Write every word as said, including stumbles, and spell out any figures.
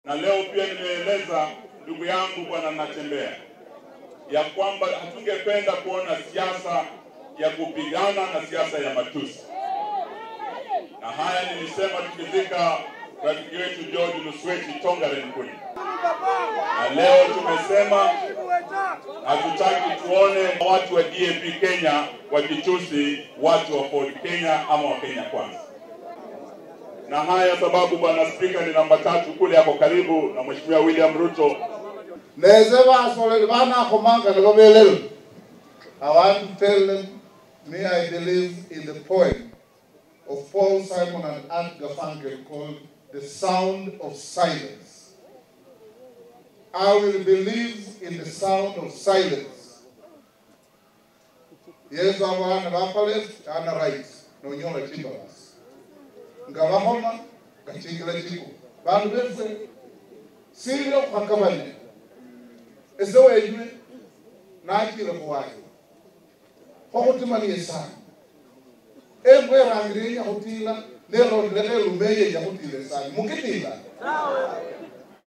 Na leo pia nimeeleza ndugu yangu bwana Natembeya ya kwamba hatungependa kuona siasa ya kupigana na siasa ya matusi. Na haya nilisema tukizika rafiki wetu George Lusweti Tongaren kuni. Na leo tumesema hatutaki tuone watu wa D A P Kenya wakitusi watu wa Ford Kenya ama wa Kenya Kwanza. Na haya sababu bwana Spika ni namba tatu kule hapo karibu na Mheshimiwa William Ruto. Nezeba solebana komanga na gobelelo. I want to tell them, me I believe in the poem of Paul Simon and Art Garfunkel called The Sound of Silence. I will believe in the sound of silence. Yes, I want to left and right. No, you're not chimbas. Ngavahoma, Gachingla Chiku. Banbese, Sirio Hakabane. Is the way you Nike of Hawaii. Hotimani is son. Everywhere I'm reading Hotila, they don't let me say Hotila. Mukitila.